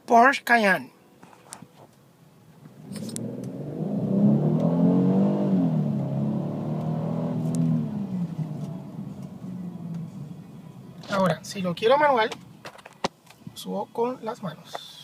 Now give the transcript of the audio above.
Porsche Cayenne. Ahora, si lo quiero manual, subo con las manos.